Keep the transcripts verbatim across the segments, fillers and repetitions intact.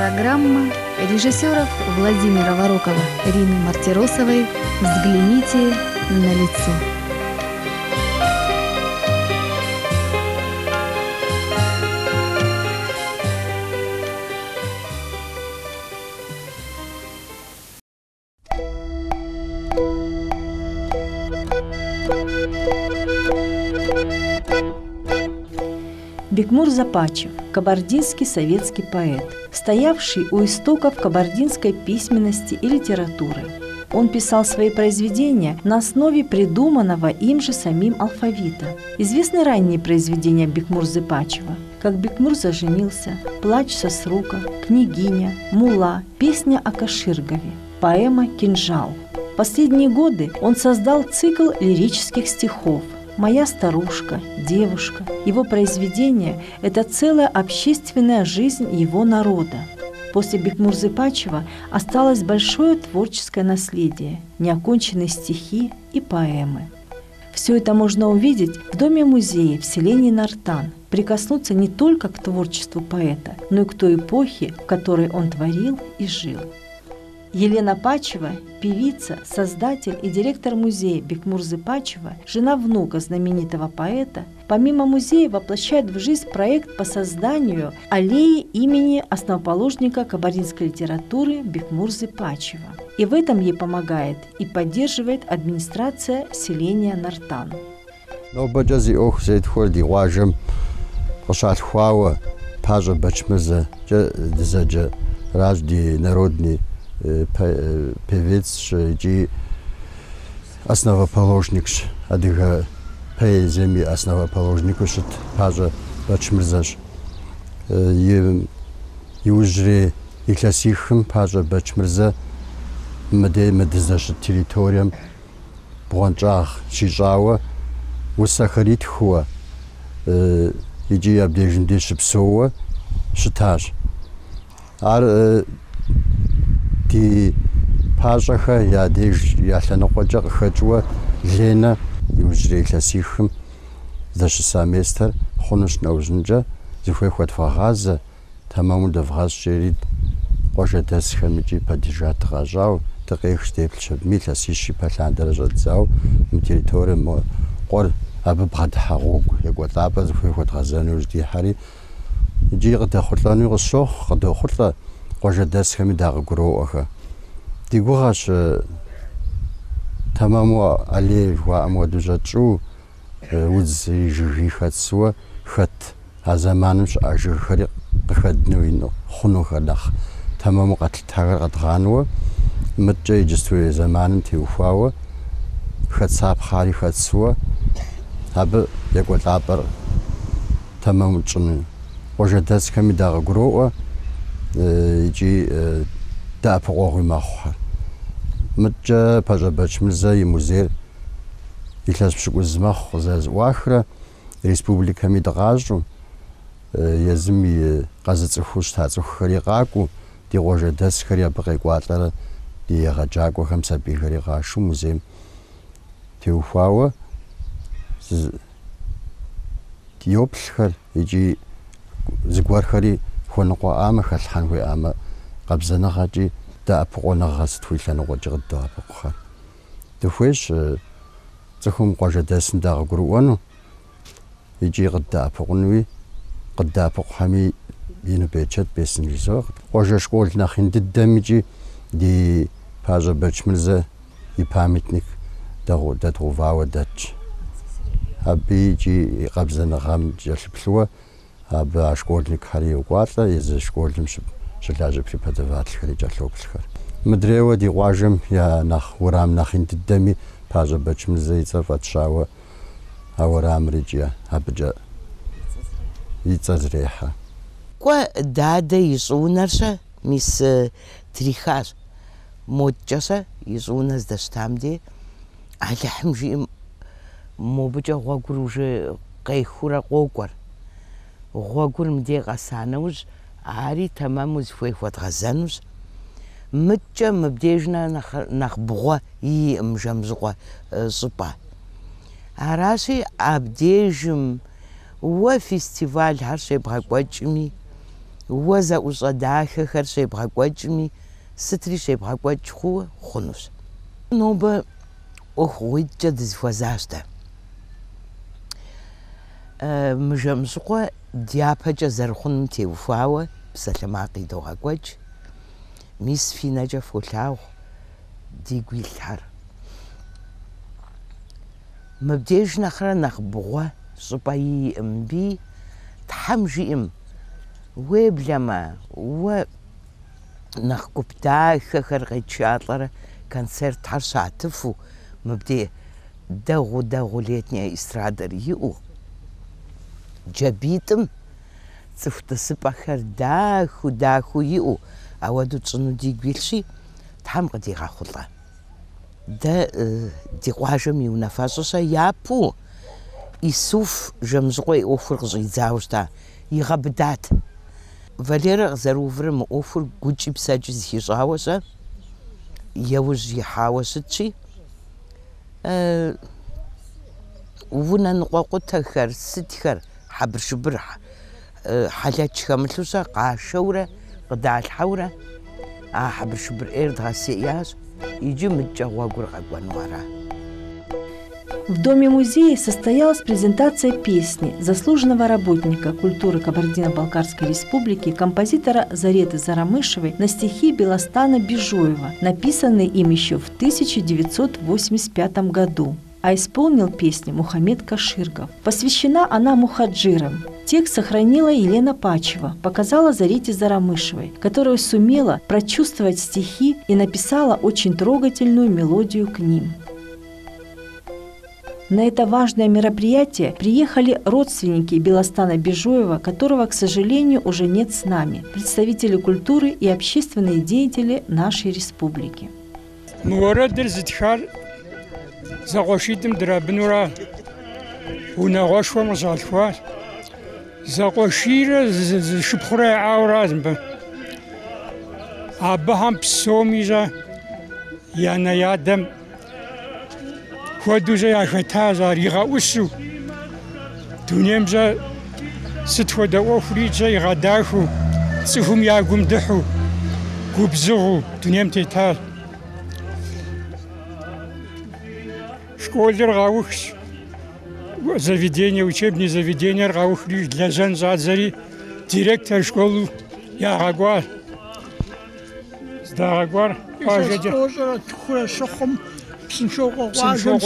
Программа режиссеров Владимира Ворокова, Рины Мартиросовой «Взгляните на лицо». Бикмур Запачев – кабардинский советский поэт, стоявший у истоков кабардинской письменности и литературы. Он писал свои произведения на основе придуманного им же самим алфавита. Известны ранние произведения Бикмур Запачева, как «Бикмур заженился», «Плач Сосрука», «Княгиня», «Мула», «Песня о Каширгове», поэма «Кинжал». В последние годы он создал цикл лирических стихов «Моя старушка», «Девушка». Его произведение – это целая общественная жизнь его народа. После Бикмур Запачева осталось большое творческое наследие, неоконченные стихи и поэмы. Все это можно увидеть в Доме-музее в селении Нартан, прикоснуться не только к творчеству поэта, но и к той эпохе, в которой он творил и жил. Елена Пачева – певица, создатель и директор музея Бикмур Запачева, жена внука знаменитого поэта, помимо музея воплощает в жизнь проект по созданию аллеи имени основоположника кабардинской литературы Бикмур Запачева. И в этом ей помогает и поддерживает администрация селения Нартан. Певец и основоположник адыга поэзиями основоположник ушит пажа Бачмырзаш и и уже и классиком пажа Бачмырза мде мдзаш территориям бончах шижава усахарит хуа иди обдежинде шипсова шитаж ар ди пажаха я деж я ланокожа хачуа лена южре классиком за семестр хонуш наужнжа зихой хот фагаза тамаму да фгаз шерит қожа дас хамичи падижат ражау тагих штеплшаб миласиши паландаражатзау территория мо қор абы бадхагуг яготаба зихой хот газануж ди хари жиғда хутланы гсох қда хутла қожа дас хами дағы гуроаха дигугаш тамаму али ва амодужачу уз жихатсуа хат азаманш ажихари қхаднуино хунухадах тамаму қаттагар қатгануа мтжей жистуе заманын тиуфауа хатсап хари хатсуа абы яготапар тамаму чуны қожа дас хами дағы гуроа иджи да погоги махар мтжа пажа Бачмырза и музей илас пшгузмах заз вахра республика мидгажу язми газцхуш тацхари гагу ди қожа дас хари абгайкватлара ди гажаго хамса бихари гашу музей теуфауа диоплхар иджи згвархари хонqo ама халхангүй ама qabzanaghaji da apqonagas twillanogojigda apqha tuhwesh zkhum qojadasin da gruwanu iji qda apqunwi qda apqhami yinbechat besin liso qoja shkol nakhindidamiji di paja Bachmырза и памятник да да тувава дач абiji qabzanagam jalplwa аба школьник хари угватла из школьным шилажи преподаватель хари жалоблхар мдрева ди важим я нах урам нах интдами пажа Бачмырза ицафатшава аварам риджа абджа ицазреха ква дада изунарша мис трихар моджаса изунас даштамди алахмжи мобджа гвагуруже кайхура гогвар غوغور مدي غسانوج عاري تماموز فوي فوت غزانوز متجا مبديجنا نخ نخبغوا يي مجمزغوا صبا عراسي عبديجم و فيستيفال هرشي بغاكواجمي уэ зэӀущӀэ дахэхэр щебгъэкӀуэкӀми сытри щебгъэкӀуэкӀ хъууэ хъунущ. Нобэ ӀуэхугъуитӀкӀэ дызыхуэзащ дэ. МыжэмщӀыкъуэ дяпэкӀэ зэрыхъунум теухуауэ псалъэмакъ идогъэкӀуэкӀ. Мис фи нэкӀэ фолъагъу дигу илъхьэр. Мыбдеж нэхърэ нэхъ бгъуэ щӀыпӀэ иӀымби, Тхьэм жиӀэм, уеблэмэ, уэ нэхъ гуп дахэхэр къечалӀэрэ концертхьэр щатыфу, мыбдеж дэгъу дэгъу летняя эстрадэр иӀэу, джабитӀым цӀыху тӀысыпӀэхэр дахыу дахыу иӀэу, ауэду тщӀыну дигу илъщи, Тхьэм къыдигъэхъулӀэ. Дэ ди къуажэм и унафэщӀыщэ япэу Исуф Жэмщӏыкъуэ и ӏуэхур къыщӏидзауэ щыта, игъэбыдат. Валерэ къызэрыувырэ мы ӏуэхур гукӏи псэкӏи зыхищӏауэ-щэ, яужь ихьауэ щытщи, унэ ныкъуэкъутэхэр, сытхэр, хьэбыршыбыр, хьэлэч хэмылъу-щэ къашэурэ, къыдалъхьэурэ, а хьэбыршыбыр ӏейр дгъэсеӏящ, иджы мыдкӏэ гъуэгур къэкӏуэну аращ. В Доме-музее состоялась презентация песни заслуженного работника культуры Кабардино-Балкарской республики, композитора Зареты Зарамышевой на стихи Белостана Бежоева, написанные им еще в тысяча девятьсот восемьдесят пятом году. А исполнил песню Мухаммед Каширгов. Посвящена она мухаджирам. Текст сохранила Елена Пачева, показала Зарете Зарамышевой, которая сумела прочувствовать стихи и написала очень трогательную мелодию к ним. На это важное мероприятие приехали родственники Белостана Бежоева, которого, к сожалению, уже нет с нами, представители культуры и общественные деятели нашей республики. Хуэдузэ яхэтащ ар игъэӀусу, дунеймзэ сыт хуэдэ ӀуэхуритӀкӀэ игъэдахыу, цӀыхум я гум дыхьу, губзыгъу дунейм тетащ. Школыр къаухщ, заведение, учебное заведение къаухри, лэжьэн щӀадзэри директор школу ягъэкӀуащ. ЗдагъэкӀуар къуажэкӀэ. Псыншогъуэжьэм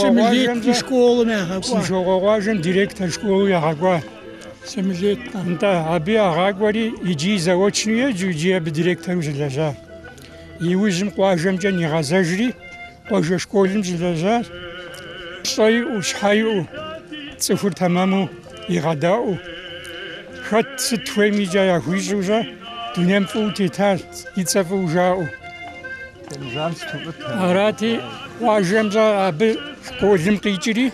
директор школу ягъэкӀуа. НтӀэ, абы ягъакӀуэри иджы заочну еджэу, иджы абы директору щылэжьа. Иужьым къуажэмкӀэ игъэзэжри, къуажэ школым щылэжьащ. Пщӏэ иӏэу, щхьэ иӏэу, цӏыхур тэмэму игъэдэӏуу, хэт сыт хуейми иджы яхуищӏыущӏэ, дунейм фӏыуэ тетащ, и цӏэ фӏыуэ жаӏэу. Арати, къуажэмщӏэ абы школым къикӏри,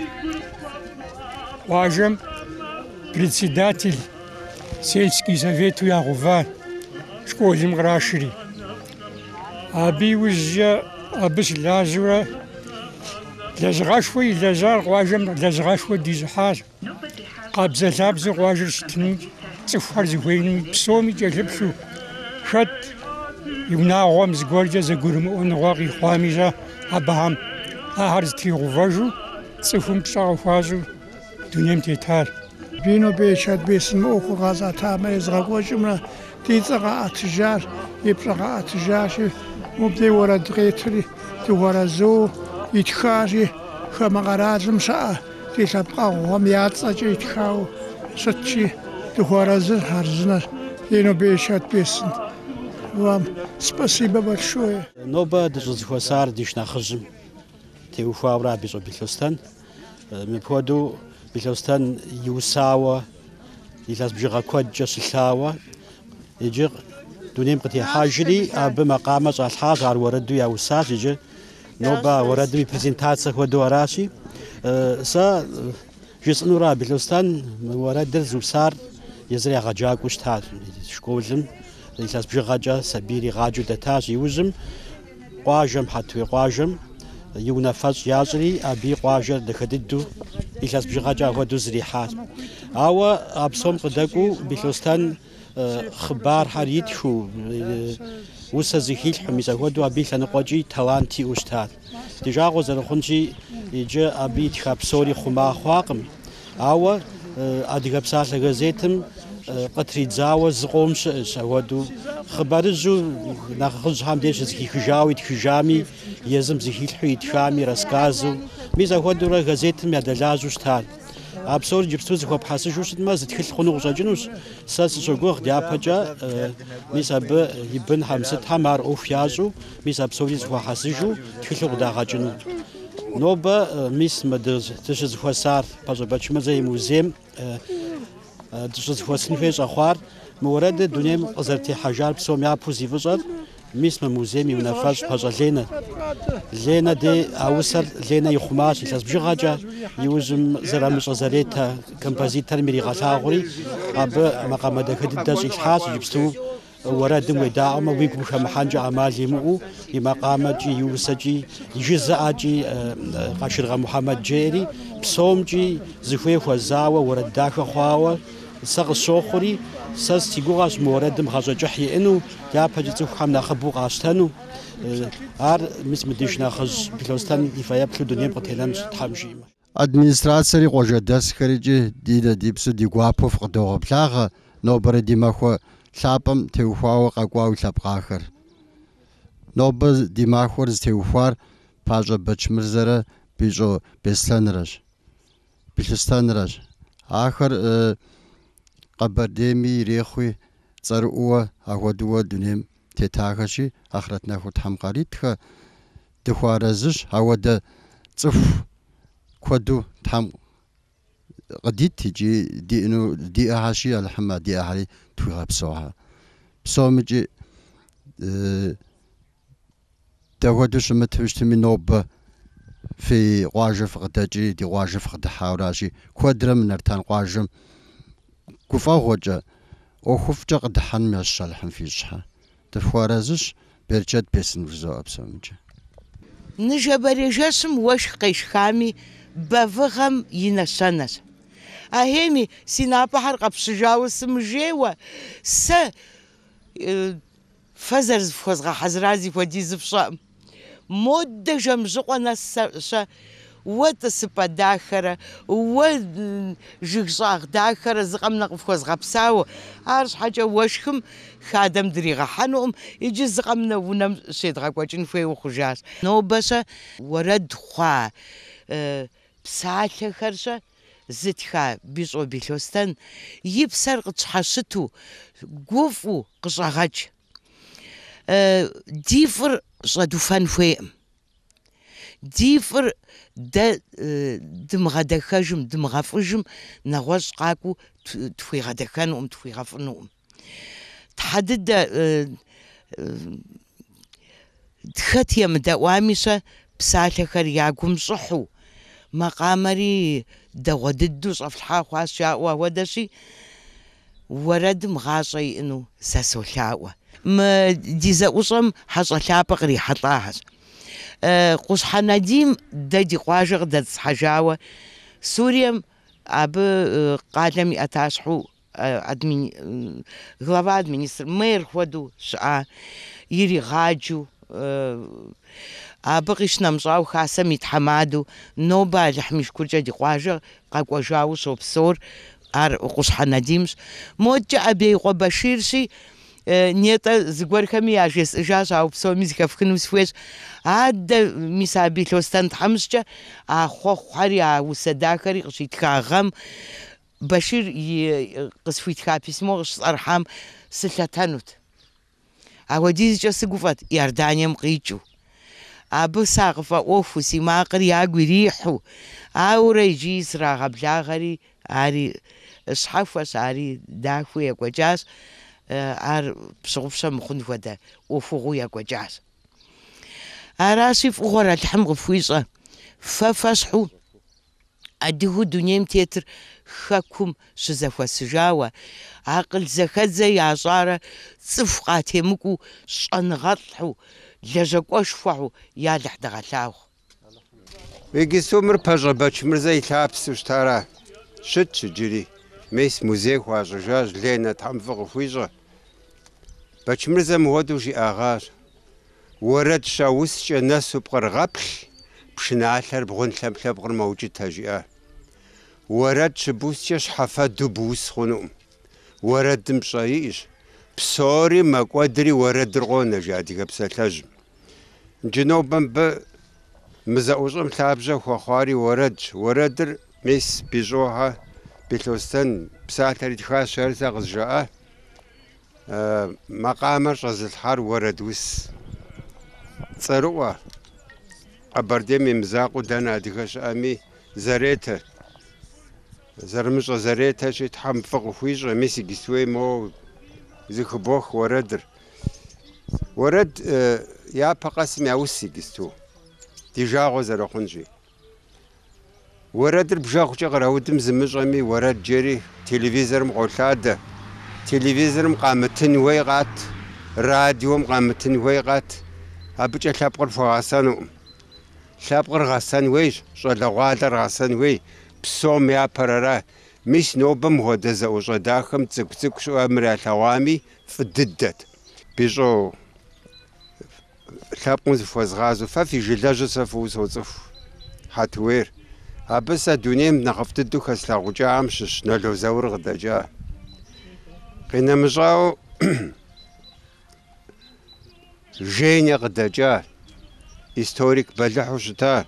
къуажэм председатель сельский совету ягъэува, школым кърашри. Абы иужькӏэ абы щылажьэурэ лэжьыгъэшхуэ илэжьар къуажэм лэжьыгъэшхуэ дищӏыхьащ. Къабзэ-лъабзэу къуажэр щытыным цӏыхухэр зыхуейным псоми кӏэлъыплъу, хэт и унагъуэм зыгуэркӏэ зэгурымыӏуэныгъуэ къихъуами щэ, абыхьэм ахэр зытригъэувэжу, цӏыхум пщӏэ къыхуащӏу дунейм тетащ. Бино бечат бесым ӏуэхур къэзӏэтамэ, езгъэкӏуэкӏымрэ ди цӏэ къаӏэтыжащ, и пщӏэ къаӏэтыжащи, мыбдей уэрэд къетри, дыгъуэрэзу итхащи, хамэ къэралым щыӏэ ди лъэпкъэгъугъуэм я цӏэкӏэ итхауэ щытщи, дыгъуэрэзыр хьэрзынэр. Бино бечат бесым. Вам спасибо большое. Нобэ дыщӏызыхуэсар ди шынэхъыжьым теухуауэ абы щӏэ Белостан. Мыпхуэдэу Белостан иусауэ, илъэс бжыгъэ куэдкӏэ щылъауэ, иджы дунейм къытехьэжри, абы макъамэ щӏалъхьащ, ар уэрэду яусащ, иджы нобэ уэрэдым и презентацие хуэдэу аращи. Сэ жысӏэнура Белостан уэрэдыр зыусар езыр ягъэджакӏуэу щытащ школым. Илъэс бжыгъэкӏэ сабийр игъаджэу дэтащ. Иужьым къуажэм, хьэтуей къуажэм и унафэщӏ ящӏри, абы и къуажэр дахэ дыдэу илъэс бжыгъэкӏэ хуэдэу зрихьащ. Ауэ а псом къыдэкӏуэу Белостан خبار حريتشو وسزيخيل حميزة ودو أبي لنقاجي توانتي أشتاد ديجا غوزر خنجي يجي أبي تخابسوري خما خواقم أو أديك بساط غزيتم قطري زاوة زقوم شئش ودو خبرزو ناخذ هم ديش زكي خجاوي تخجامي يزم زكي الحي تخامي رسكازو ميزا ودو غزيتم يدلازو شتاد أبصور جبتو زخو بحاسج وش ما زد كل خنوق جنوس ساس شجوع ديابجا ميزا ب يبن همسة همار أوفيازو ميزا بصور زخو حاسجو كل غدا جنو نوبا ميس مدرز تش زخو صار باجا بتش مزاي موزيم تش زخو سنفيج أخوار مورد دنيم قزرتي حجار بسوم يا بوزي فجر ميس موزيم ينفذ باجا لينا لينا دي أوصل لينا يخماش يلاس بجاجا يوزم زرامش غزاليتا كمبازيتر ميري غساغوري أب مقام دكتور داش إحاس يبستو ورادم وداعم ويقوم محنج أعمال يمو يمقام جي يوسجي يجزء جي قاشر محمد جيري بسوم جي زخوي وزاوة ورداك خواوة سق الشوخري ساس تيجوغاش موردم خاجة جحي إنه يا بجتو خمنا خبو قاشتنو ار مس مديش ناخذ بلوستان يفايا بلو دنيا بتهلم تحمجي администрацией قوجدس خريجي ديدا ديبسو ديغوابو فقدوغ بلاغ نوبر ديماخو لابم تيوخواو قاقواو لابقاخر نوبر ديماخور تيوخوار باجا بچمرزره بيجو بستانرج بلستانرج آخر قبرديمي ريخوي صرقوا أخدوا دنيم تتاخشي آخرتنا خود حمقاريتها دخوارزش هودا صف كودو تام قديت تجي دي إنه دي أحشي الحما دي أحلي توغا بسوها بسومجي دهودو شمتوشت من نوب في واجف غداجي دي واجف غد حاوراشي كودرم نرتان واجم كفا غوجا او خفجا قد حن ميشال حن فيشها دخوارزش برجت بسن وزو أبسومجي نجبري جسم وش قيش خامي بفغم ينسنس أهمي سينابا حرقة بسجاو سمجيوة س فزرز فوزغا حزرازي وديز بشام مدة جمزقوا ناس وتسبا داخرة وجيغزاغ داخرة زقمنا فوزغا بساو عارش حاجة وشكم خادم دريغا حنوم يجي زقمنا ونم سيدغا كواجين فيه وخجاز نو بس ورد خوا بساعة خرجة زتخا بيزو بيلوستان يبسر قصحشتو قوفو قصاغاج ديفر صدوفان فيم ديفر دا دمغدخاجم دمغافجم نغوش قاكو تفي غدخانهم تفي غفنهم تحدد دخت يم دوامسه بساعة خر ياقوم صحو مقامري دوددو صفحة خاصة ودشي ورد مغاصي إنه ساسولاوة ما ديزا أصم حصل شابق ريحة طاهس أه قصحى نديم ددي قواجغ دد حجاوة سوريا أب أه قادمي أتاسحو أه أدمي غلابا أدمينستر مير خودو ساعة يري غاجو أه أبغيش نمزاو خاصة ميتحمادو نوبا لحميش كرجة دي قواجغ قاقواجاو صوبصور أر قصحى نديمس موجة أبي قبشيرسي نيتا زغور خمي اجس اجاز او بسو ميزيكا فكنوس فويس عاد ميسابي لوستان تحمسجا اخو خريا وسداكري قشيت كاغم بشير قصفيت كابيسمو ارحام سلتانوت اوديز جس غفات يردانيم قيچو ابو ساقفا اوفو سيماقر ياغوي ريحو اوري جيس راغ بلاغري اري اصحف وساري داخو يقجاس ار بصوفسا مخن ودا وفوغويا كوجاس اراسي فغورا الحم غفويصه ففصحو اديهو دنيم تيتر خاكم شزفوا سجاوة عقل زخزة يا صارة صفقاتي مكو شنغطحو لجاكوش فحو يا لحد غلاو ويجي سومر بجا باش مرزي تابس وشتارا شت جري ميس موزي خواجاج لينا تحمفق خويجة باتشمرزا مودو جي آغار ورد شاوس ناس بقر غبل بشناثر بغن ثمث بغر موجود تاجئة ورد شبوس شحفا دبوس خنوم ورد مشايش بصوري ما قدري ورد رغونا جادي بساتاج جنوبا ب مزاوجم ثابجة وخواري ورد ورد ميس بيجوها بيتوستن بساتر تخاش شرزا غزجاء أه مقامر غزلحار ورد وس صاروة أبردمي مزاقو دانا ديكاش أمي زريته زرمش زريته شي تحم فوق فويج ميسي جسوي مو زيك بوخ وردر ورد أه يا بقاسم ياوسي جستو ديجا غزر خنجي ورد بجاخ جغرا ودم زمجمي ورد جري تلفزيون مقولاد تلفزيون مقامتن ويغات راديو مقامتن ويغات أبجا شابقر فغاسانو شابقر غاسان ويش شلغادر غاسان وي بسوم يا بررا مش نوبم هو دزا وجداخم تسك تسك شو أمر ثوامي في الددت بيجو شابقون فوزغازو ففي جلاجو سفوز وصف حتوير أبس الدنيا نخفت الدوك أسلاغو جا أمشش نلو زور غدا جا قينا مجاو جيني غدا جا هيستوريك بلحو شتا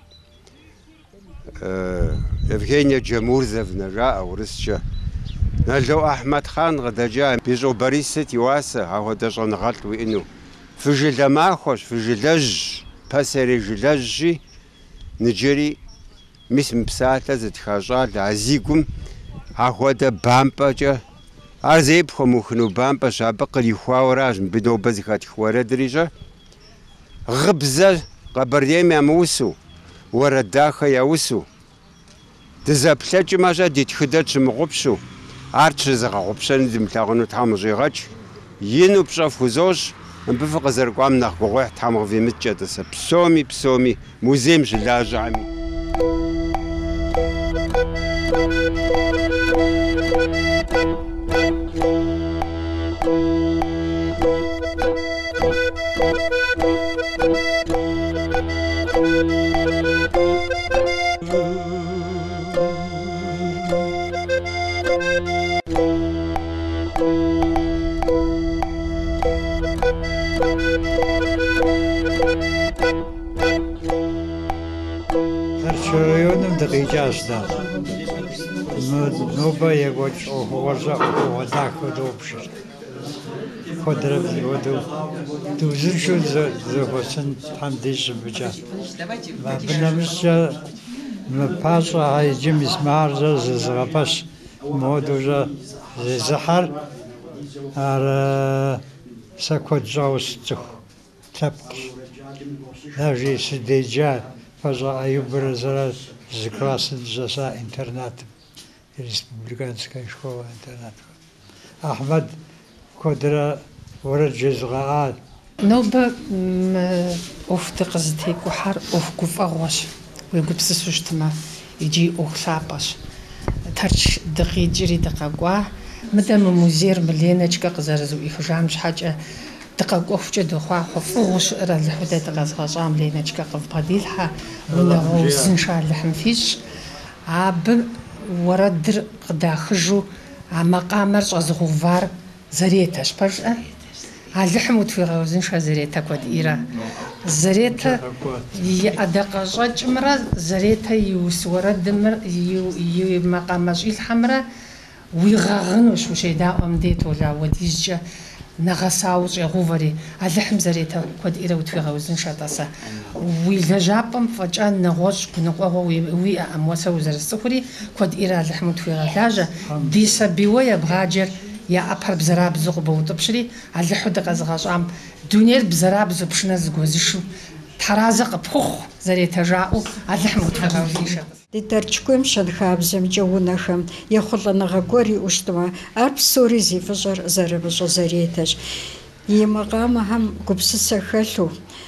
إفغينيا جمهور زفنا جا أو رسجا نلو أحمد خان غدا جا بيجو باريستي واسا هاو دجا نغلط وإنو في جلد ما خوش في جلج باسري جلجي نجري مش مبساطة زد خاجات عزيكم هاخودا بامبا جا عزيب خموخنو بامبا شابق لي خواوراج بدو بزخات خوارا دريجا غبزة قبرديم يموسو ورا داخا يوسو تزابلج ماجا ديت خداتش مغبشو عرتش زغا غبشان دي متاغنو تامجي غاتش ينو بشاف خوزوش نبفق زرقوام ناخ بغوح تامغ في متجادسة بسومي بسومي موزيم جلاجة عمي شريون دقيقة أصلا نوبة يقول أو ورزا أو وداك ودوبش خدرب ودو دوزن شو ذا ذا حسن حمديش بجا ما بنامسجا ما باسا هاي جيمس مارزا زغباش مودوجا زحر على سكوت جاوس تخ تبك ناجي سديجا فجأة أيوب رزرات زكراس الجزاء إنترنت الريسبوبليكانسكا شكوى إنترنت أحمد كودرا ورد جزغاءات نوبة أوف تقصدي كحر أوف كوف أغوش ويقبس سوشتما يجي أوف ثابش ترش دقي جري دقاقوا مدام موزير ملينا جكا قزارزو إخجامش حاجة تقاقوف جدو خوا خفوش را الحدة تغازغاجام لينا جكا قف باديلها ولا زنشا اللحم فيش عاب وردر قدا خجو مقامر زغوفار زريتاش برشا اللحم وتفيغا وزنشا زريتا كود إيرا زريتا يأدق جاج مرا زريتا يوس ورد مر يو مقامر الحمرا ويغاغن وشو شيدا أمديت ولا وديجا نغساوش غوفري اللحم زريتا كود إيرا وتفيغا وزنشا تاسا ويلا جابم فجأة نغوش كنقوه وي أمواسا وزر السخري كود إيرا اللحم وتفيغا لاجا ديسا بيويا بغاجر يا أبهر بزراب زغبو وطبشري على حد غزغاش عم دنيا بزراب زبشنا زغوزيشو ترازق بخوخ زريتا جاءو على حمود فغاوزيشا ديترچكوم شدخابزم جونخم يخلنا غوري اشتوا ارب سوري زي فجر زربج زريتاش يمقام هم قبس سخلو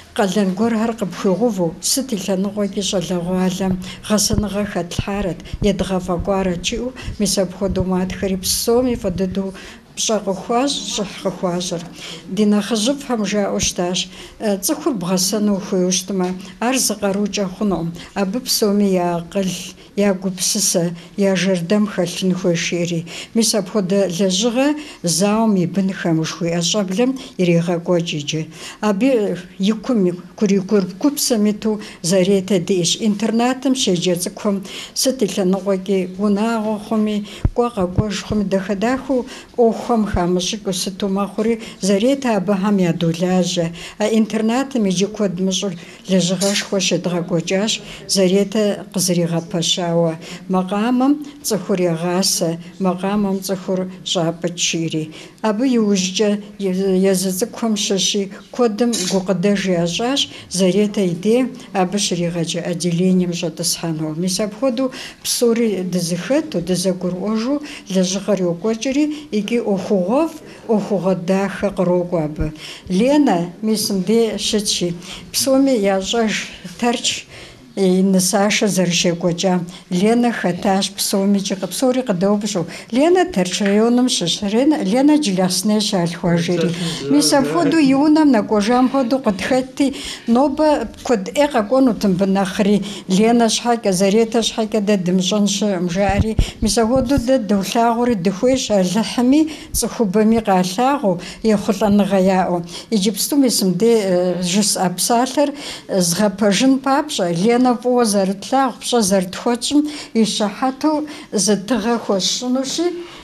قلن قرهر قبخوغوفو ستي لنغوكي شلغوالم غسنغا خاتلحارت يدغفا قوارا جيو ميسابخودو مات خريب الصومي فددو بشاق خواج شح خواجر دينا خجبهم جاء أشتاش تخور بغسنو خوشتما أرز قروجا خنوم أبب سومي يا قل يا قبسسة يا جردم خلن خوشيري ميسا بخود لجغة زاومي بن خمشوي أشابلم يريغا قوجيجي أبي يكم كوريكور كوبسميتو زاريتا ديش انترناتم شجرتكم ستي لنغوكي وناغو خمي قوغا قوش خمي دخداخو أوخم خامشكو ستو ماخوري زاريتا بهم يدولاجة انترناتم يجي كود مجر لجغاش خوش دغا قوجاش زاريتا قزريغا باشا مقامم تخور يغاسة مقامم تخور جابتشيري أبو يوجد يززكم ششي كودم قداج يجاش زريتا يدي أبش ريغاجة أدليني مجد سحانو ميساب خودو بصوري دزخت ودزاقور أوجو لجغر يوكوجري إيكي أخوغوف أخوغداخ قروقواب لينا ميسم دي شتشي بصومي يجاش ترش نساشة زرشة قوجا لينا خطاش بصومي جي قبصوري قدوبشو لينا ترشريونم ششرين لينا جلاسنيش الخواجري ميسا فودو يونم نقوجام فودو قد خطي نوبا قد إيقا قونو تنبناخري لينا شحاكا زريتا شحاكا دا دمجنش مجاري ميسا فودو دا دولاغوري دخويش اللحمي صخوبامي قالاغو يخلان غياو يجيبستو ميسم دي جس أبسالر زغاباجن بابشا لينا فو زرتلاغ بشا زرتخوشم يشحاتو زدتغا خوشنوشي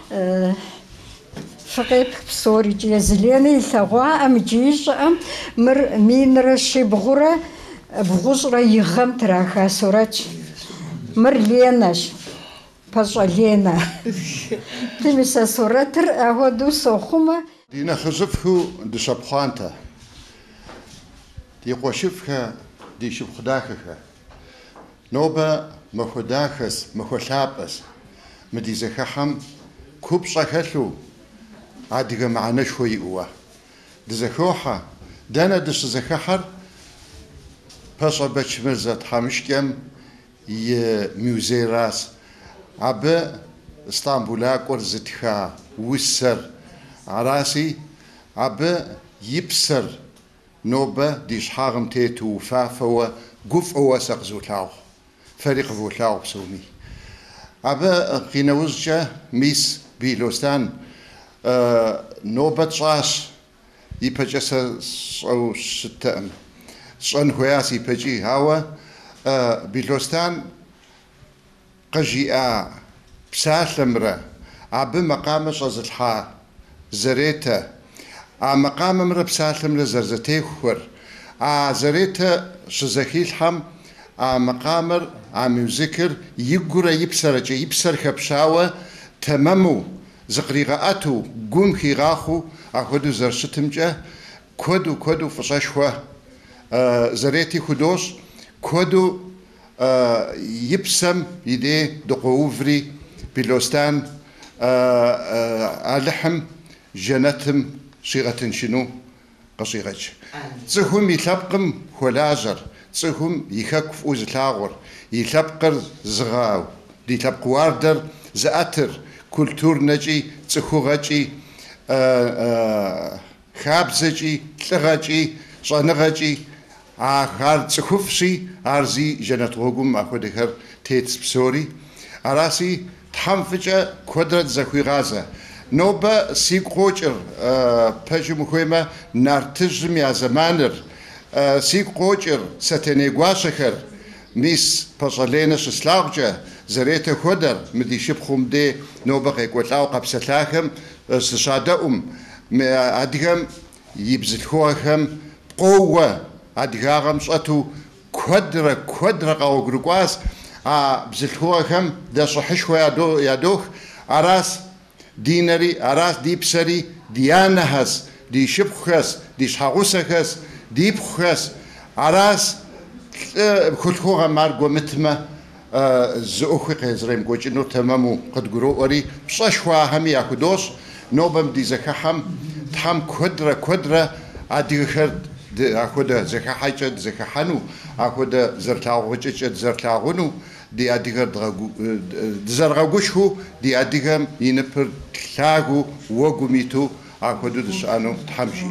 فقيب بصوري جي زليني ثغوا أم جيش أم مر مين رشي بغورة بغوشرة يغم تراخا سورج مر ليناش باشا لينا تمسا سورتر أهو دو سوخوما دينا خزفهو دي شبخانتا دي قوشفها دي شبخداخها نوبا مخداخس مخلابس مدي زخحم كوب شخلو عادي معنا شوي هو دزخوحه دانا دش زخحر باشا بچ مرزت حمشكم ي ميوزيراس عب اسطنبولا قرزتخا وسر عراسي عب يبسر نوبا ديش حاغم تيتو فافوا قف او سقزوتاو فريق فوتاو بسومي عبا قينوزجا ميس بيلوستان آه نوبة شاش يبجسا او ستام شن هوياس يبجي هوا آه بيلوستان قجيئا بسالمرة عبا مقام شازلحا زريتا ا مقام مر بسالمرة زرزتي خور ا زريتا شزخيل حم ا مقامر ا ميوزيكر يقرا يبسر يبسر خبشاوه تمامو زقريغاتو قوم خيغاخو اخدو زرشتمجه كودو كودو فشاشوا زريتي خدوش كودو يبسم يدي دقوفري بلوستان اللحم جنتم صيغه شنو قصيغه تسهم يتلبقم خلاجر تسهم يخكف وزلاغر يتلبقر زغاو دي تلبقواردر زاتر كولتور نجي تسخوغاجي خابزجي تلغاجي صنغاجي آخر تسخوفشي ارزي جنت غوغم اخودخر تيتس بسوري اراسي تحمفجا كودرت زخوي غازه نوبا سيقوجر بجم خويما نارتجم يا زمانر سيقوجر ستنيغواشخر ميس باشالينش سلاغجا زريته خدر مدي شبخم دي نوبا قيقوتلاو قبسلاخم سشادأم ادغم يبزلخوخم قوة ادغاغم شاتو كودرة كودرة قاو غرقواس بزلخوخم دا صحشوا يادو يادوخ اراس دينري اراس ديبسري ديانهس دي شبخس دي شحاغوسخس ديبخس اراس كلخوغا مارغو متما زوخي قيزريم قوچنو تمامو قد قروري بشاشوا هم ياخدوش نوبم دي زكحم تحم كدرة كدرة ادغخر أخذ زكاة حاجة زكاة حنو أخذ زرتاغ وجهة زرتاغونو دي أديك دزرغوش هو دي أديك ينبر ثاغو وقوميتو أخذ دسانو تحمشي.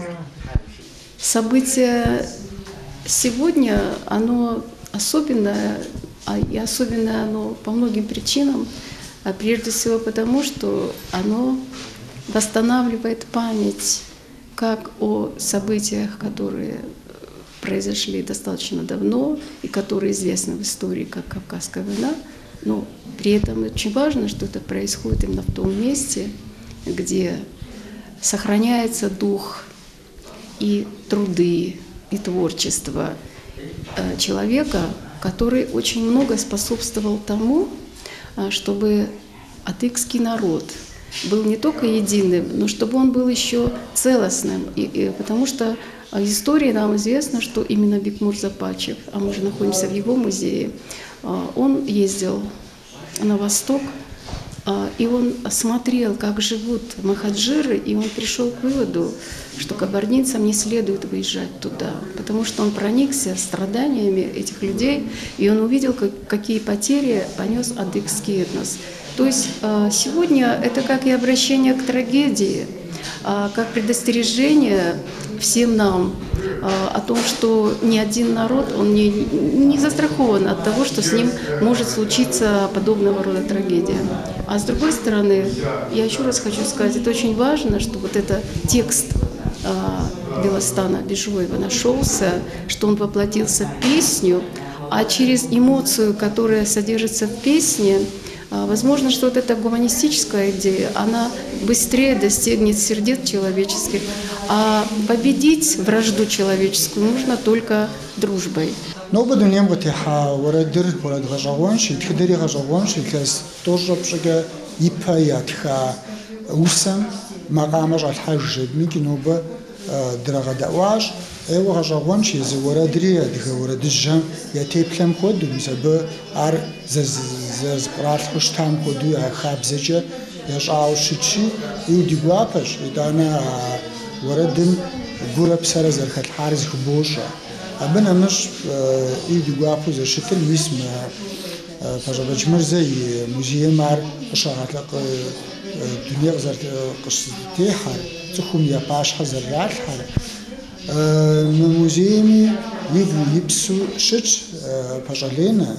Событие сегодня, оно особенное, и особенно оно по многим причинам, а прежде всего потому, что оно восстанавливает память как о событиях, которые произошли достаточно давно и которые известны в истории как Кавказская война, но при этом очень важно, что это происходит именно в том месте, где сохраняется дух и труды, и творчество человека, который очень много способствовал тому, чтобы адыгский народ был не только единым, но чтобы он был еще целостным. И, и, потому что из истории нам известно, что именно Бикмур Запачев, а мы же находимся в его музее, он ездил на восток, и он смотрел, как живут махаджиры, и он пришел к выводу, что кабардинцам не следует выезжать туда, потому что он проникся страданиями этих людей, и он увидел, как, какие потери понес адыгский этнос. То есть сегодня это как и обращение к трагедии, как предостережение всем нам о том, что ни один народ, он не, не застрахован от того, что с ним может случиться подобного рода трагедия. А с другой стороны, я еще раз хочу сказать, это очень важно, что вот этот текст Белостана Бежоева нашелся, что он воплотился в песню, а через эмоцию, которая содержится в песне, возможно, что вот эта гуманистическая идея, она быстрее достигнет сердец человеческих, а победить вражду человеческую нужно только дружбой. Но بدونیم قطعه وردر ورد غجوانش تقدری غجوانش کس توجب شجع يبايات خا وسم مقامش الحج ممكن نوبة درجة دواش أو غجوانش إذا وردري ده ورد الجام يتيبلم خود مثلا ار زز زز برات خشتام خودو يا خابزجة يش عاوشتشي يودي قابش إذا أنا وردم قرب سر زرخ الحارز خبوشة أبنا مش يودي قابو زر شتل اسم فجبج مرزي موزيم مار شغلت لق دنيا زر قصتي حر تخوم يا باش حزر رات حر موزيمي يبو يبسو شش فجلينا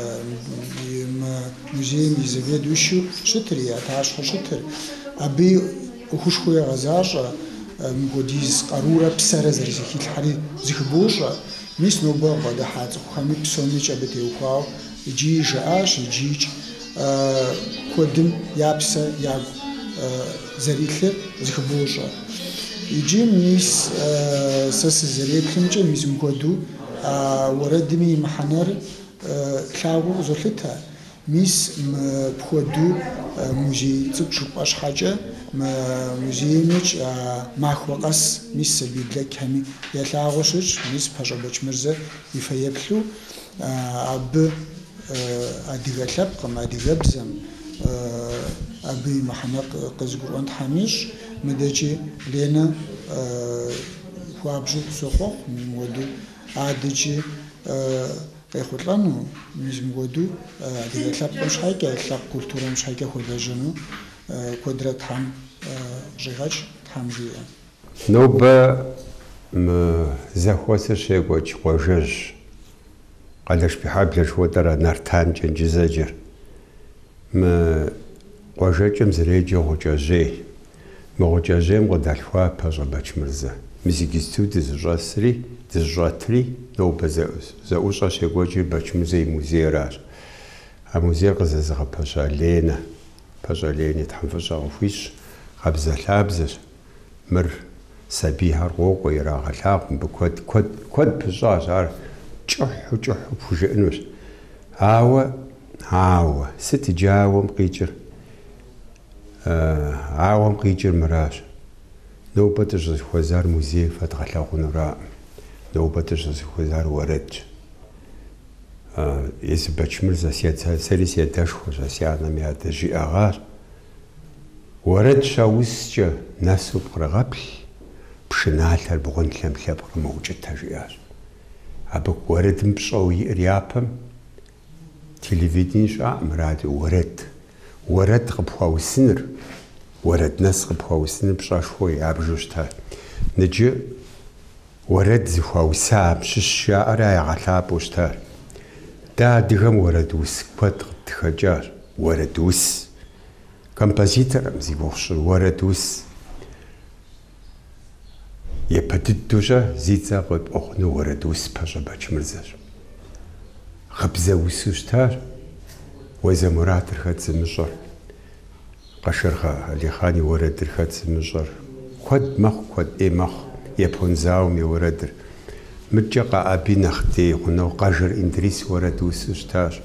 موزيم يزيد وشو شتري تعاش شتر أبي وخش خويا غزاجة مقديس قارورة بسرة زرزكي الحري زخبوشة مش نوبة قد حات خامي بسوني جابتي وقاو يجي جاش يجي قدم يابسة ياب زريخة زخبوشة يجي ميس ساس زريخة مجا ميس مقدو وردمي محنر كلاو زرلتها ميس بخدو موزي تبشوف أش حاجة موزيمش ماخوقس ميس بيدلك همي يتلاعوشش ميس بحجبش مرزة يفيبلو أب أديغلب قم أديغبزم أبي محمد قزقر أنت حميش مدجي لنا خوابجو سوخو مودو عادجي ياخذ لانه ميزم غدو ديال ثلاث مش حاجه ثلاث كولتورا مش حاجه خذ جنو قدرة حم جيغاش حم جيا نوبة م زخوسر شيغوش قوجج قالش بحبل شو ترى نرتان جنجزجر م قوججم زريجي غوجاجي ما غوجاجيم غدالخوا باجباش مرزا مزيكستو دزجاسري دزجاتري نوبة زاوشا شيغوجي باش مزي مزيراش مزي قزازغا باشا لينا باشا لينا تحنفشا غفويش خبزة لابزر مر سبيها رغوغو يراغا لابن بكود كود كود بجاج عار جوح جوح بوجئنوش هاوا هاوا ست جاوا مقيجر هاوا مقيجر مراش نوبة تجز خوزار مزي فتغلاغو نراء نوبة تجز خوزار ورد إذا بتشمرز أسياد سريس يدشخوش أسيادنا مياد جي أغار ورد شاوسجا ناسو بقرغبل пшыналъэр бгъунлъэм лъэпкъым мэукӏытэ жиӏащ. Абы уэрэдым пщӏэу иӏэр япэм телевидение щыӏэкъым, радио уэрэд. Уэрэд къыпхуаусыныр, уэрэд нэс къыпхуаусыныр пщӏэшхуэ ябжу щытащ. Ныджы уэрэд зыхуауса щыщ жаӏэрэ ягъэлъапӏэу щытащ. Дэ адыгэм уэрэд ус куэд къыттхэкӏащ. Уэрэд ус. Композиторым зи гугъущыр уэрэд ус. Епэ дыдэущӏэ зи цӏэ къыпӏыгъыну уэрэд ус Пащӏэ Бэчмырзэщ. Гъыбзэ усу щытащ. Уэзэ Муратыр хэт зымыщӏэр, Къашыргъэ Алихъан и уэрэдыр хэт зымыщӏэр. Куэд мэхъу, куэд ӏей мэхъу Японзауэм и уэрэдыр. Мыдкӏэ къаӏэби нэхъ дей хъунэу Къэжыр Индрис уэрэд усу щытащ.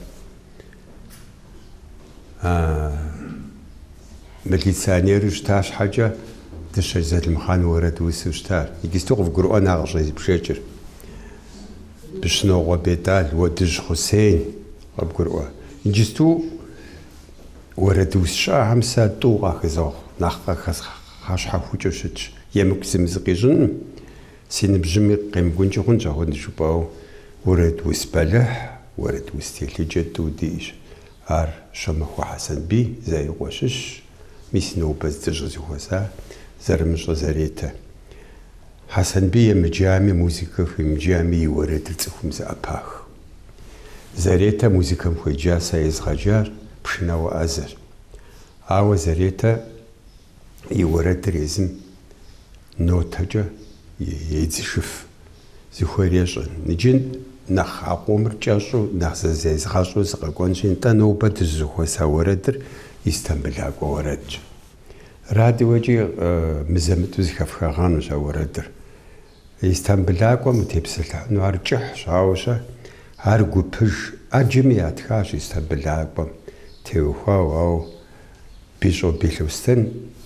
Милиционеру щыта щхьэкӏэ Дыщэ Зэлымхан уэрэд усу щытащ. Иджысту къывгурыӏуэн а къыщӏезыбжэкӏыр. Бышногъуэ Бетӏал, Уэдыжь Хусейн къыбгурыӏуэ. Иджысту уэрэд ус щыӏэхэм сэ тӏу къахызогъ, нэхъ къыхэсхьэхукӏэу щытщ. Емыкӏу зымызыкъищӏыным си ныбжьыми къемыгункӏэ хъунщ ахуэдэ жыпӏэу. Уэрэд ус бэлыхь, уэрэд ус телъыджэ тӏу диӏэщ. Ар Щамыхуэ Хьэсэнбий зэи къуэщыщ. Мис нобэ здыщӏ зыхуэса зэрымыщӏэ зэретэ. Хьэсэнбий емыджами, музыкэ хуемыджами, и уэрэдыр цӏыхум зэӏэпах. Зэретэ музыкэм хуеджа сэ езгъэджар пшынауэ ӏэзэр. Ауэ Зэретэ и уэрэдыр езым нотэкӏэ едзышыф. Зыхуейр ещӏэ. Ныджы нэхъ акъомыр кӏэщӏу, нэхъ зезгъэщӏу зыкъэкӏуэнщи, нтӏэ нобэ дызыхуэса уэрэдыр Истамбылакӏуэ уэрэдщ. Радиокӏи мызэмыту зыхэфхэгъэнущ а уэрэдыр. Истамбылакӏуэм утепсэлъыхьыну ар кӏыхьщ, ауэ ар гупыж. Ӏэджэми ятхащ Истамбылакӏуэм. Теухуау, ауэ Бищӏо Белостын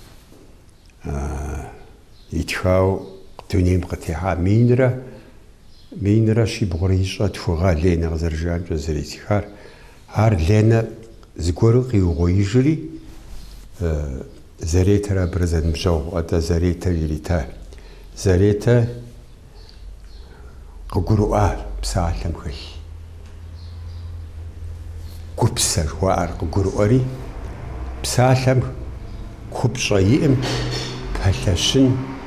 итхау дунейм къытехьа минрэ минрэ щибгъурищӏэ тхугъэ Ленэ къызэрыжамкӏэ зэритхар. Ар Ленэ зыгуэру къиугъуеижри Зэретэр абрэ зэныбжьэгъу ӏэтӏэ Зэретэр иритащ. Зэретэ къыгурыӏуащ псалъэм хэлъ. Гупсэ жыхуаӏэр къыгурыӏуэри псалъэм купщӏэ иӏым пэлъэщын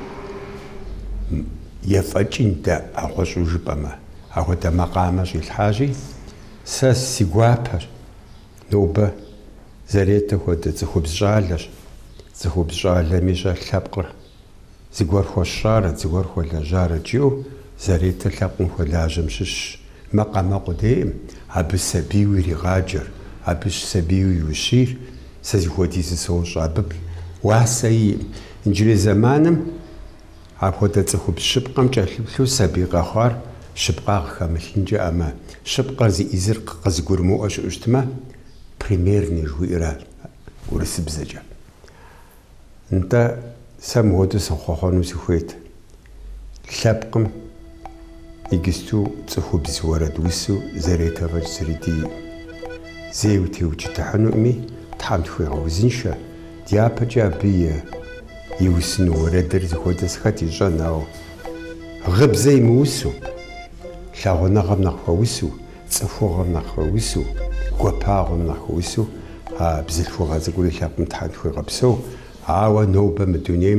ефӏэкӏын дэӏэгъуэщӏу жыпӏэмэ. Ахуэдэ макъамэ щӏилъхьащи, сэ си гуапэщ нобэ Зэретэ хуэдэ цӏыхубз щӏалэщ. Цӏыхубз щӏалэми щӏэ лъэпкъыр зыгуэр хуэсщӏарэ, зыгуэр хуэлэжьарэ джиӏэу Зэретэ лъэпкъым хуэлажьэм щыщщ. Макъамэ къудейӏым, абы сабийуэ иригъаджэр, абы сабийуэ иущийр, сэ зыхуэдизу сощӏэ. Абы уасэ иӏым. Иджырей зэманым апхуэдэ цӏыхубз щыпкъэм кӏэлъыплъу сабий къэхъуар щыпкъа къыхэмылъынкӏэ ӏэмэ. Щыпкъэр зиӏизыр къызыгурымыӏуэ щыӏущтмэ, примерни жыхуиӏэращ урысыбзэкӏэ. Нтӏэ сэ мыуэду сыхъуэхъуэну сыхуейт. Лъэпкъым иджысту цӏыхубз уэрэд усу Зэретэ фӏэкӏ зыридий. Зэи утеучӏытыхьынуӏыми, Тхьэм тхуегъэузыншэ. Дяпэкӏэ абы и усыну уэрэдыр зыхуэдэ хэт ищӏэн, ауэ гъыбзэ имыусу, лъагъуныгъэм нэхъ хуэусу, цӏыхугъэм нэхъ хуэусу, гуапагъуэм нэхъ хуэусу а бзылъхугъэ цӏыкӏур и лъэпкъым Тхьэм тхуегъэпсэу. Ауэ нобэ мы дунейм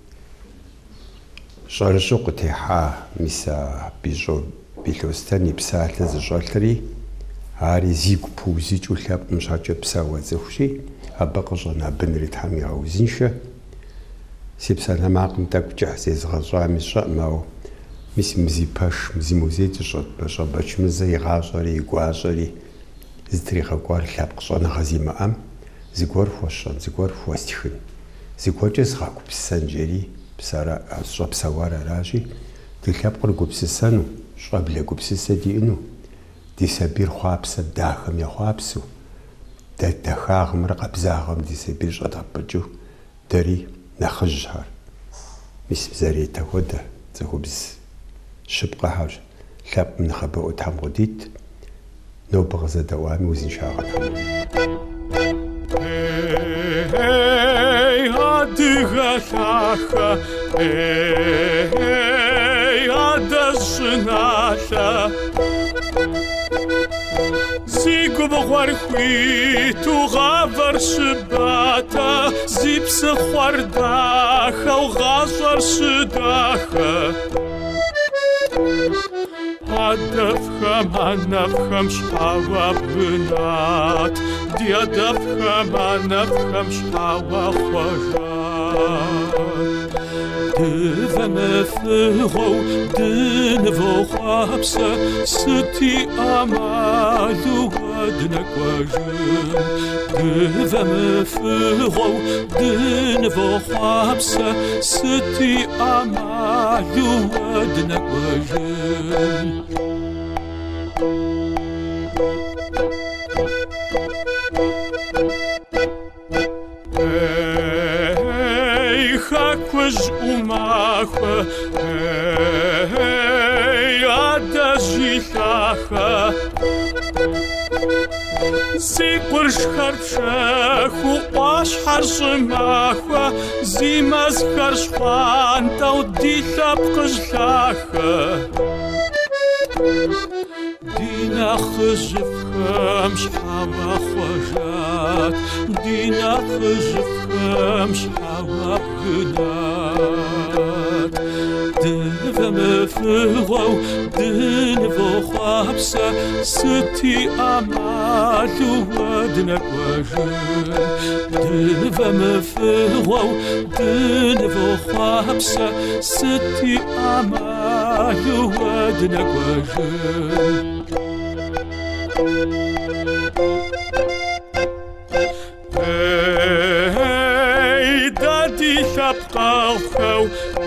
щӏэрыщӏэу къытехьа мис а Бищӏо Белостэн и псалъэ зыщӏэлъри, ари зигу пыузыкӏыу лъэпкъым щхьэкӏэ псэуэ цӏыхущи, абы къыщӏэна бынри Тхьэм ягъэузыншэ. Си псалъэ макъым тӏэкӏукӏэ зезгъэщӏами сщӏэӏым, ауэ мис мы зи пэш, мы зи музей дыщӏэт Пащӏэ Бэчмырзэ игъащӏэри игуащӏэри зытригъэкӏуар лъэпкъ щӏэныгъэ зимыӏэм зыгуэр хуэсщӏэн, зыгуэр хуэстхын, зыгуэркӏэ зыгъэгупсысэн жери псара щӏэпсэуар аращи, ди лъэпкъыр гупсысэну, щӏэблэ гупсысэ диӏэну, ди сабийр хъуапсэ дахэм ехъуапсэу, дэ дахагъымрэ къабзагъэм ди сабийр щӏэдгъэпӏыкӏыу, дэри нэхъыжьщ ар. Мис Зэретэ хуэдэ цӏыхубз щыпкъэхьэр лъэпкъым нэхъыбэӏуэ Тхьэм къудит, нобэ къызэдэӏуами узыншагъэ Тхьэм. адыгалаха эй адашнаша зигубгвархи тугаваршбата зипсхвардаха угашаршдаха Адавхам анавхам шхава бнат диадавхам анавхам шхава хважат Дывамэфыгъоу дынывохъуапсэ сыти амалу адынэкӏожын Дывамэфыгъоу дынывохъуапсэ сыти амалу адынэкӏожын Хаквж умахва эй адажихаха Зикурш харшаху ашхаршмахва зимаз харшхантау дилапкжлаха Динахжфхам шхава хважат Динахжфхам шхава бгнат Дывамэфыгъоу дынывохъуапсэ сыти амалу адынэкӏожын Дывамэфыгъоу дынывохъуапсэ сыти амалу адынэкӏожын Эй, дади лапкъэхъэу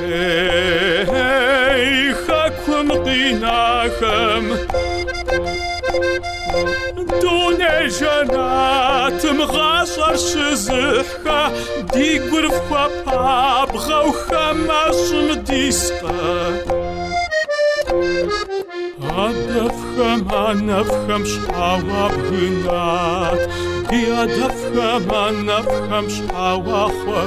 эй, хакум къинахэм Дуней жанатым гъащӏэр щызыхьхэ ди гур фхуэпабгъэу хэмэщӏым дискъэ Адавхам анавхам шхава бгнат Диадавхам анавхам шхава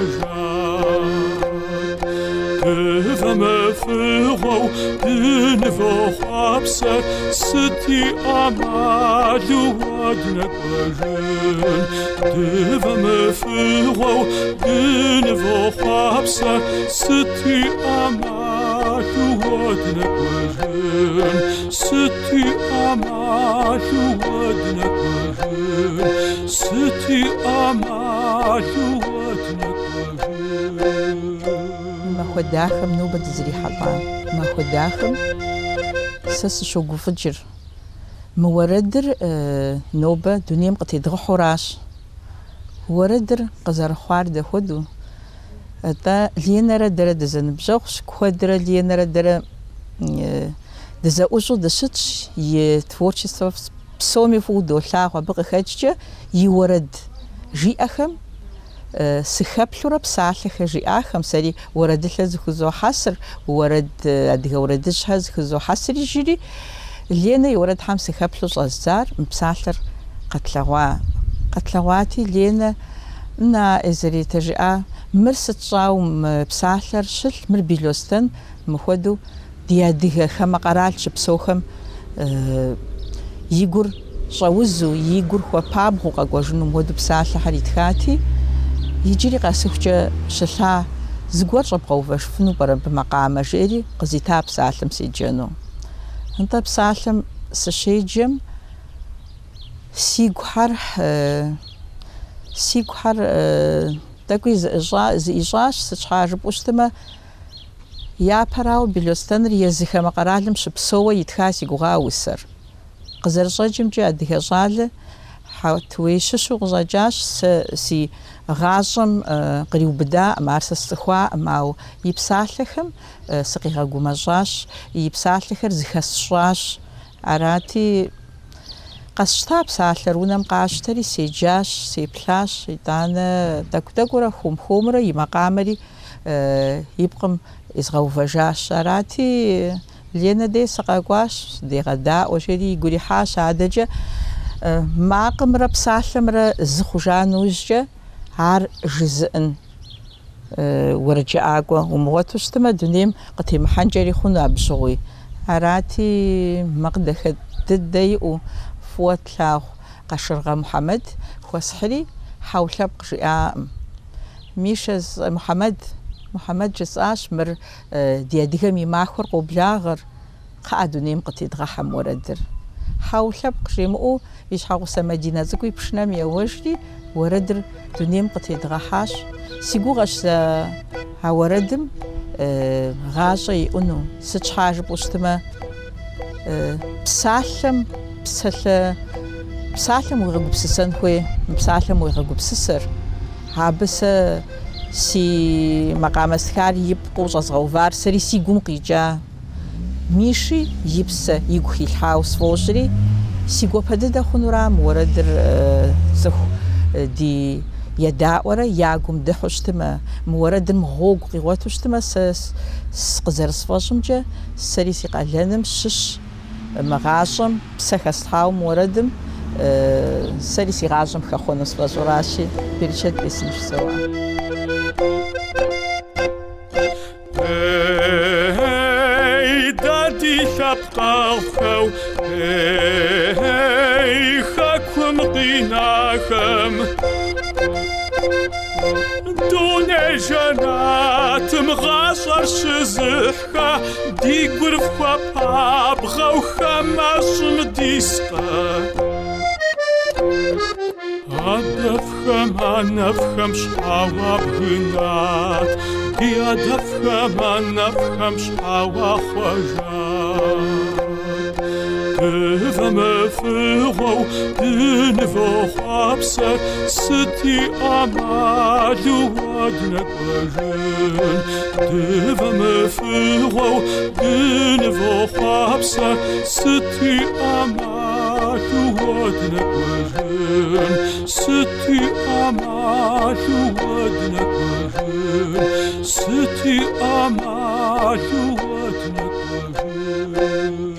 хважат Дывамэфыгъоу дынывохъуапсэ сыти амалу адынэкӏожын Дывамэфыгъоу дынывохъуапсэ сыти амалу адынэкӏожын Сыти амалу адынэкӏожын Сыти амалу адынэкӏожын Махуэдахэм нобэ дызрихьэлӏа Махуэдахэм сэ сыщогуфӏыкӏыр Мы уэрэдыр нобэ дунейм къытедгъэхьуращ Уэрэдыр къызэрыхъуар дэхуэдэу Атӏэ Ленэрэ дэрэ дызэныбжьэгъущ Куэдрэ Ленэрэ дэрэ дызэӏущӏу дыщытщ И творчество псоми фӏыуэ долъагъу абы къыхэкӏкӏэ И уэрэд жиӏэхэм сыхэплъурэ псалъэхэр жиӏахэм сэри уэрэдылъэ зыхузохьэсыр уэрэд адыгэ уэрэдыщхьэ зыхузохьэсыри жири Ленэ и уэрэдхьэм сыхэплъу щӏэздзар мы псалъэр къэтлъэгъуа къэтлъэгъуати Ленэ на езыритэ жиӏа мыр сыт щӏауэ мы псалъэр щылъ мыр Белостэн мыхуэдэу ди адыгэ хамэ къэрал щыпсэухэм и гур щӏэузу и гур хуэпабгъу къэкӏуэжыну мыхуэдэу псалъэхэр итхати иджыри къэсыхукӏэ щылъа зыгуэр щӏэбгъэувэшыфыну пӏэрэ абы макъамэ жери къызита псалъэм седжэну. Нтӏэ псалъэм сыщеджэм сигухьэр сигухьэр тӏэкӏуи зыӏищӏащ сыщхьа жыпӏэу щытымэ япэрауэ Белостэныр езы хамэ къэралым щыпсэуэ итха си гугъа усэр. Къызэрыщӏэкӏымкӏэ адыгэ щӏалэ хьэтуейщыщу къыщӏэкӏащ сэ си гъащӏэм къриубыдаӏым, ар сэ сцӏыхуаӏым, ауэ и псалъэхэм сыкъигъэгумэщӏащ, и псалъэхэр зыхэсщӏащ. Арати къэсщта псалъэр унэм къащтэри седжащ, сеплъащ, итӏанэ тӏэкӏу-тӏэкӏуурэ хуом-хуомурэ и макъамэри и пкъым изгъэувэжащ. Арати Ленэ дей сыкъэкӏуащ, дегъэдаӏуэ жери игу ирихьащ адэкӏэ макъымрэ псалъэмрэ зы хъужа нэужькӏэ ар жызыӏын. ورجعاقوة ومغتوشتما دونيم قتي محنجري خونا بشغوي عراتي مقدخة تديقو فوت لاغ قشرغا محمد وسحري حاولة بقشئاء ميشز محمد محمد جساش مر دياديغمي ماخور قبلاغر قادونيم قتي دغحم وردر حاولة بقشيمو يشحاقو سمدينة زكوي بشنام يوجري وردر دونيم قتي دغحاش سيقوغاش هاوردم غاشي انو سچحاج بوشتما بسالم بسال بسالم ويغو بسسن خوي بسالم ويغو بسسر هابس سي مقام سكار يبقو زغوفار سري سي قوم قيجا ميشي يبس يقخي الحاوس فوجري سي قو بددا خنورام وردر زخو دي يدا ورا ياقوم دحوشتما مورد مغوق قواتوشتما سس سقزر صفاشمجا سري سي قالنم شش مغاشم بسخستاو موردم سري سي غاشم خخونس فازوراشي بريشت بسنش سوا هي دادي شبقاو هي خاكم قيناكم دون جنات مغاشر شزحكا دي قرفة بابغا وخماش مديسقا أدفخم أنفخم شعوا بغنات دي أدفخم أنفخم شعوا خجات فما فغو دنفو خابسر ستي أمالو ودنك وجن فما فغو دنفو خابسر ستي أمالو ودنك وجن ستي أمالو ودنك وجن ستي أمالو ودنك وجن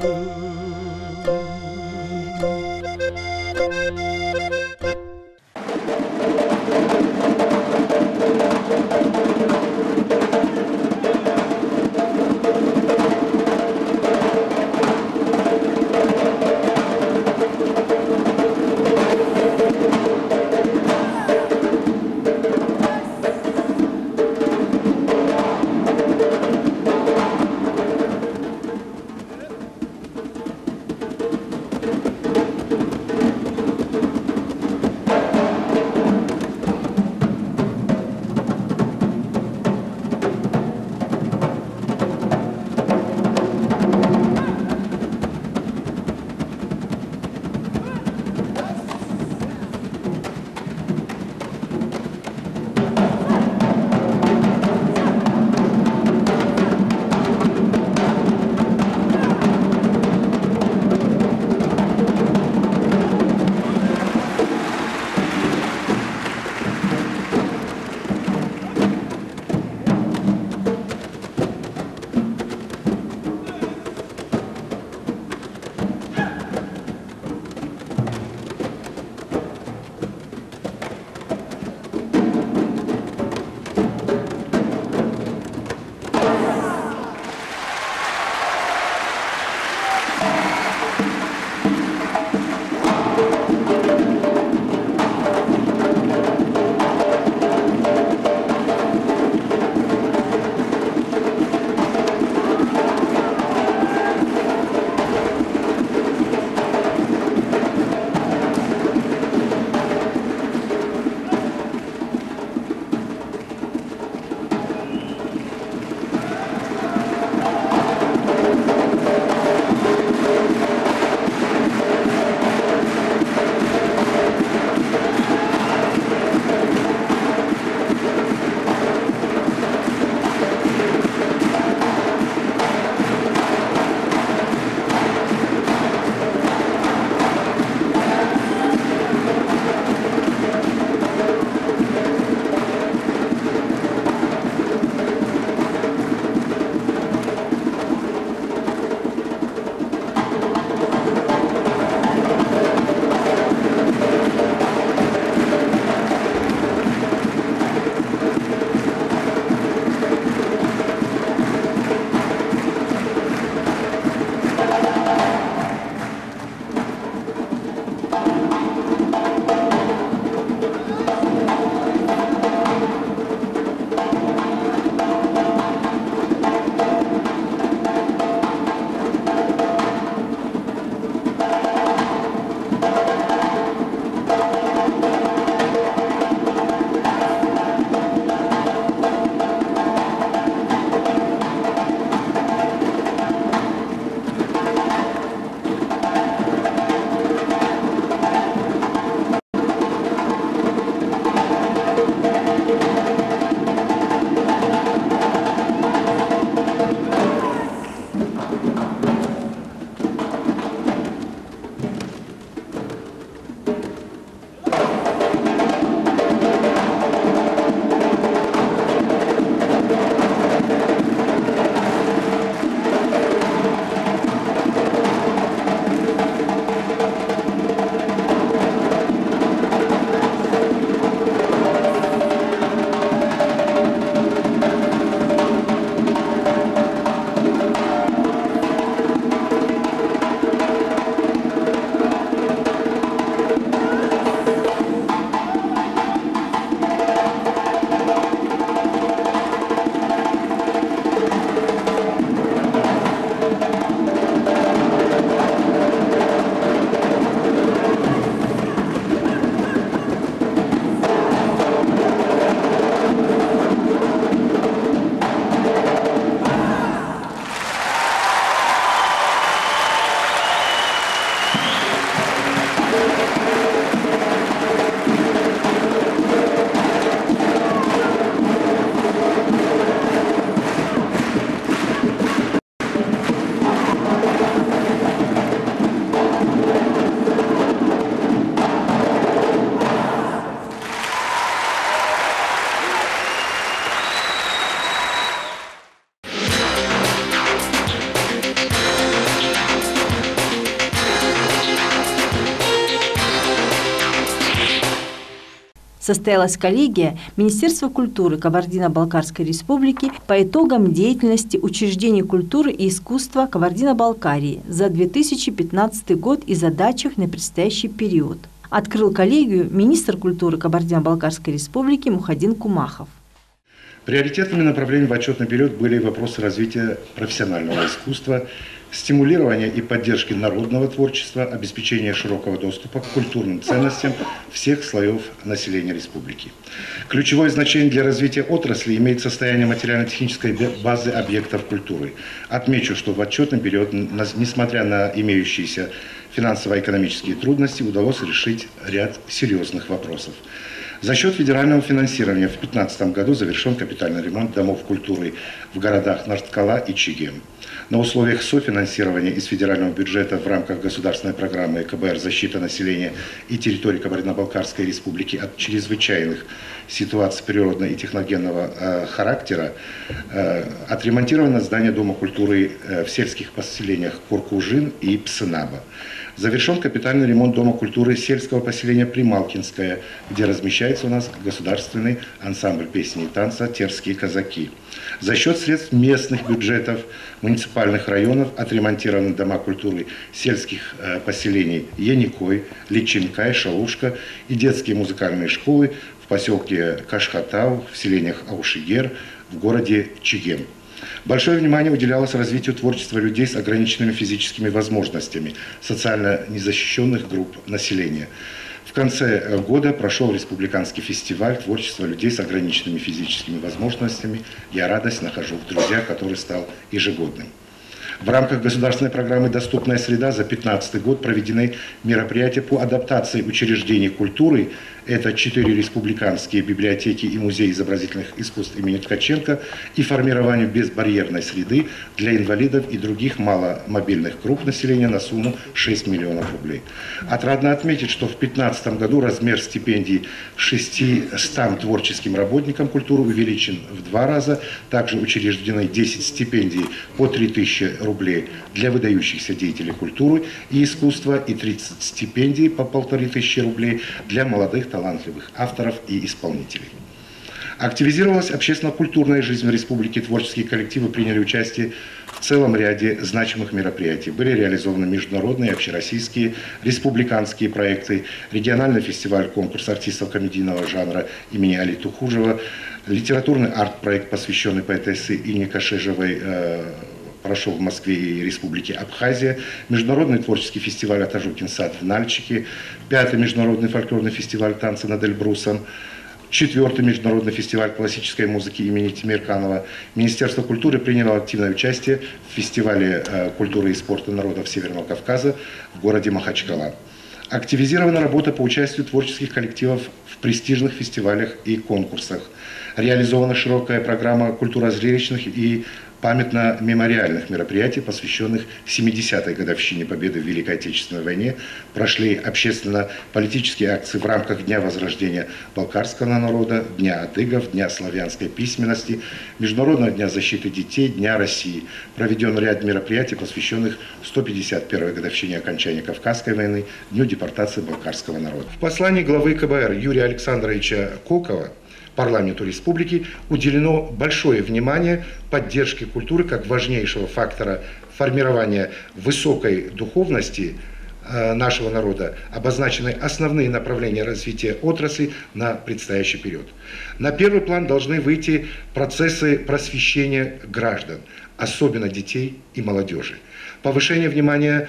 Состоялась коллегия Министерства культуры Кабардино-Балкарской республики по итогам деятельности учреждений культуры и искусства Кабардино-Балкарии за две тысячи пятнадцатый год и задачах на предстоящий период. Открыл коллегию министр культуры Кабардино-Балкарской республики Мухаддин Кумахов. Приоритетными направлениями в отчетный период были вопросы развития профессионального искусства, стимулирования и поддержки народного творчества, обеспечения широкого доступа к культурным ценностям всех слоев населения республики. Ключевое значение для развития отрасли имеет состояние материально-технической базы объектов культуры. Отмечу, что в отчетный период, несмотря на имеющиеся финансово-экономические трудности, удалось решить ряд серьезных вопросов. За счет федерального финансирования в две тысячи пятнадцатом году завершен капитальный ремонт домов культуры в городах Нарткала и Чегем. На условиях софинансирования из федерального бюджета в рамках государственной программы КБР «Защита населения и территории Кабардино-Балкарской республики от чрезвычайных ситуаций природного и техногенного э, характера» э, отремонтировано здание Дома культуры э, в сельских поселениях Куркужин и Псынаба. Завершен капитальный ремонт Дома культуры сельского поселения Прималкинское, где размещается у нас государственный ансамбль песни и танца «Терские казаки». За счет средств местных бюджетов муниципальных районов отремонтированы дома культуры сельских э, поселений Яникой, Личинкай, Шалушка и детские музыкальные школы в поселке Кашхатау, в селениях Аушигер, в городе Чегем. Большое внимание уделялось развитию творчества людей с ограниченными физическими возможностями, социально незащищенных групп населения. В конце года прошел республиканский фестиваль творчества людей с ограниченными физическими возможностями. Я радость нахожу в друзьях, который стал ежегодным. В рамках государственной программы «Доступная среда» за две тысячи пятнадцатый год проведены мероприятия по адаптации учреждений культуры. Это четыре республиканские библиотеки и музей изобразительных искусств имени Ткаченко и формированию безбарьерной среды для инвалидов и других маломобильных групп населения на сумму шесть миллионов рублей. Отрадно отметить, что в две тысячи пятнадцатом году размер стипендий шестистам творческим работникам культуры увеличен в два раза. Также учреждены десять стипендий по три тысячи рублей для выдающихся деятелей культуры и искусства и тридцать стипендий по полторы тысячи рублей для молодых талантливых авторов и исполнителей. Активизировалась общественно-культурная жизнь в республике, творческие коллективы приняли участие в целом ряде значимых мероприятий. Были реализованы международные, общероссийские, республиканские проекты, региональный фестиваль, конкурс артистов комедийного жанра имени Али Тухужева, литературный арт-проект, посвященный поэтессе Ине Кашежевой, э, прошел в Москве и Республике Абхазия, международный творческий фестиваль «Атажукин сад» в Нальчике, пятый международный фольклорный фестиваль танца над Эльбрусом, четвертый международный фестиваль классической музыки имени Тимирканова. Министерство культуры приняло активное участие в фестивале культуры и спорта народов Северного Кавказа в городе Махачкала. Активизирована работа по участию творческих коллективов в престижных фестивалях и конкурсах. Реализована широкая программа культурно-зрелищных и памятно-мемориальных мероприятий, посвященных семидесятой годовщине Победы в Великой Отечественной войне. Прошли общественно-политические акции в рамках Дня возрождения балкарского народа, Дня адыгов, Дня славянской письменности, Международного дня защиты детей, Дня России. Проведен ряд мероприятий, посвященных сто пятьдесят первой годовщине окончания Кавказской войны, Дню депортации балкарского народа. В послании главы КБР Юрия Александровича Кокова парламенту республики уделено большое внимание поддержке культуры как важнейшего фактора формирования высокой духовности нашего народа, обозначены основные направления развития отрасли на предстоящий период. На первый план должны выйти процессы просвещения граждан, особенно детей и молодежи. Повышение внимания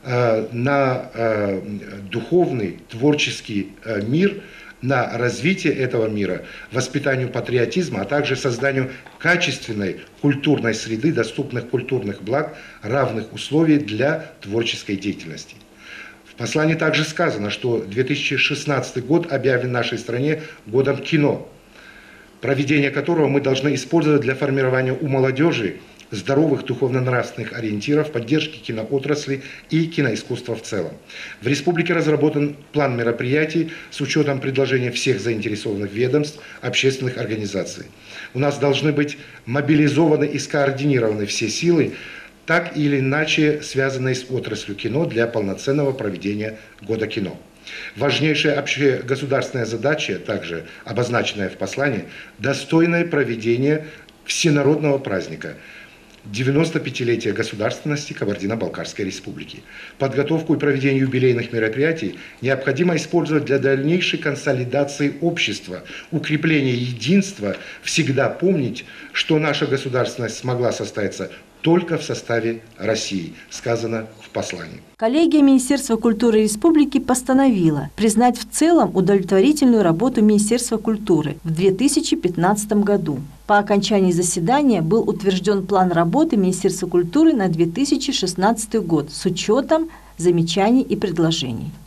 на духовный, творческий мир, на развитие этого мира, воспитанию патриотизма, а также созданию качественной культурной среды, доступных культурных благ, равных условий для творческой деятельности. В послании также сказано, что две тысячи шестнадцатый год объявлен в нашей стране годом кино, проведение которого мы должны использовать для формирования у молодежи здоровых духовно-нравственных ориентиров, поддержки киноотрасли и киноискусства в целом. В республике разработан план мероприятий с учетом предложений всех заинтересованных ведомств, общественных организаций. У нас должны быть мобилизованы и скоординированы все силы, так или иначе связанные с отраслью кино для полноценного проведения Года кино. Важнейшая общегосударственная задача, также обозначенная в послании, достойное проведение всенародного праздника девяносто-пятилетия государственности Кабардино-Балкарской республики. Подготовку и проведение юбилейных мероприятий необходимо использовать для дальнейшей консолидации общества, укрепления единства, всегда помнить, что наша государственность смогла состояться только в составе России, сказано в послании. Коллегия Министерства культуры Республики постановила признать в целом удовлетворительную работу Министерства культуры в две тысячи пятнадцатом году. По окончании заседания был утвержден план работы Министерства культуры на две тысячи шестнадцатый год с учетом замечаний и предложений.